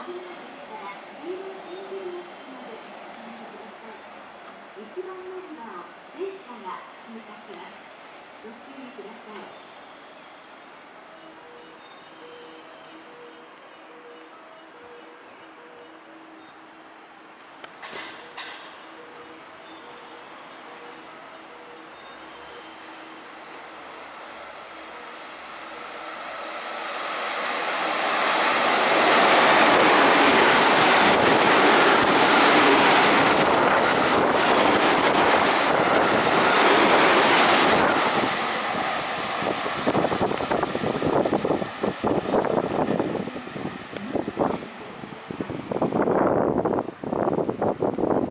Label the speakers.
Speaker 1: 1番乗り場を電車が通過します。ご注意ください。